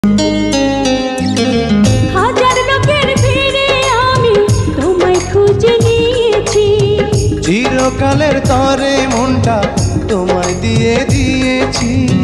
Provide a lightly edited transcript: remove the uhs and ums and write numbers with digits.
হাজার লোকের ভিড়ে আমি তোমায় খুঁজে নিয়েছি, চিরকালের তরে মনটা তোমায় দিয়ে দিয়েছি।